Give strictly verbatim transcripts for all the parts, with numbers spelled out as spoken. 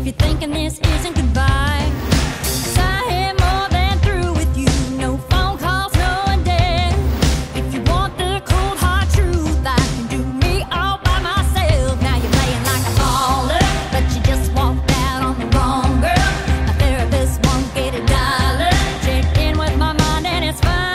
if you're thinking this isn't goodbye. 'Cause I am more than through with you. No phone calls, no one dead. If you want the cold hard truth, I can do me all by myself. Now you're playing like a baller, but you just walked out on the wrong girl. My therapist won't get a dollar. Checked in with my mind and it's fine.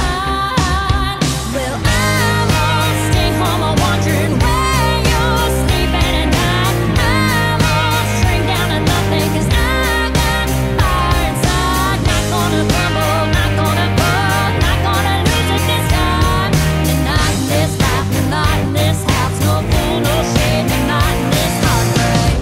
Well, I'm gonna stay home, I'm wondering where you're sleeping at night. I'm gonna shrink down to nothing 'cause I got fire inside. Not gonna crumble, not gonna fall, not gonna lose it this time. And not in this life, and not in this house. No fool, no shame, and not in this heartbreak.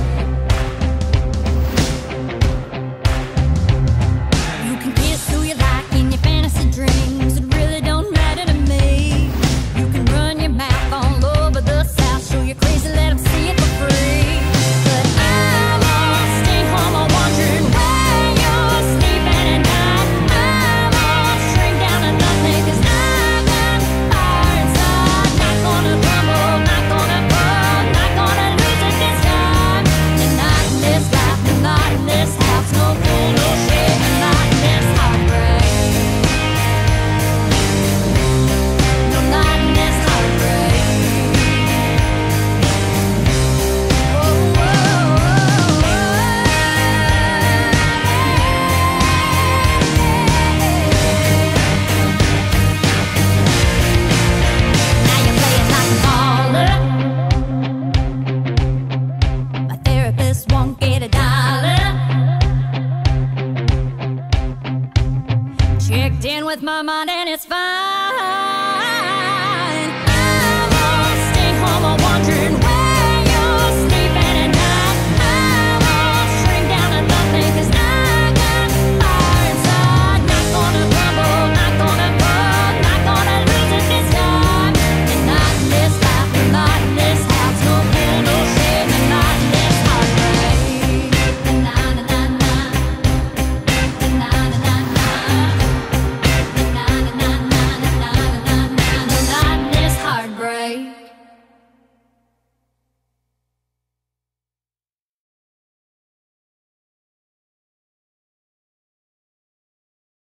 You can kiss who you like in your fantasy dreams. It really don't matter to me. You can run your mouth all over the South. Show you're crazy, let 'em see it for free. But I'm gonna stay home, I'm wondering where you're sleeping at night. I'm gonna shrink down to nothing 'cause I got fire inside. Not gonna crumble, not gonna fall, not gonna lose it this time. And not in this life, and not in this house. No fool, no shame, and not in this heartbreak. No, not in this heartbreak. Oh, oh, oh, Now you're playing like a baller. My therapist won't get a dollar. Checked in with my mind and it's fine.